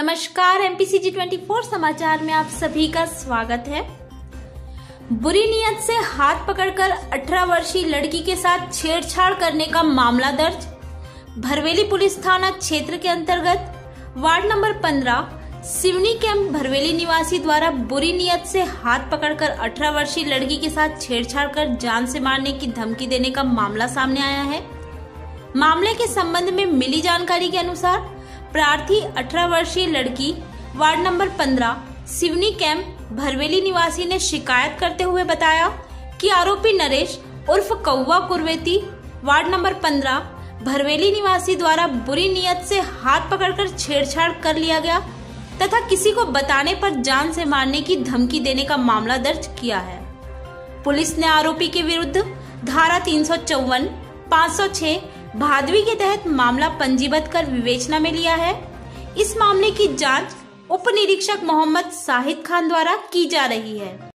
नमस्कार, एमपीसीजी 24 समाचार में आप सभी का स्वागत है। बुरी नीयत से हाथ पकड़कर 18 वर्षीय लड़की के साथ छेड़छाड़ करने का मामला दर्ज। भरवेली पुलिस थाना क्षेत्र के अंतर्गत ward number 15 Seoni camp Bharweli निवासी द्वारा बुरी नीयत से हाथ पकड़कर 18 वर्षीय लड़की के साथ छेड़छाड़ कर जान से मारने की धमकी देने का मामला सामने आया है। मामले के संबंध में मिली जानकारी के अनुसार प्रार्थी 18 वर्षीय लड़की ward number 15 Seoni camp Bharweli निवासी ने शिकायत करते हुए बताया कि आरोपी नरेश उर्फ कौवा कुरवेती वार्ड नंबर 15 भरवेली निवासी द्वारा बुरी नीयत से हाथ पकड़कर छेड़छाड़ कर लिया गया तथा किसी को बताने पर जान से मारने की धमकी देने का मामला दर्ज किया है। पुलिस ने आरोपी के विरुद्ध धारा 354, 506 भादवी के तहत मामला पंजीबद्ध कर विवेचना में लिया है। इस मामले की जांच उप निरीक्षक मोहम्मद साहिद खान द्वारा की जा रही है।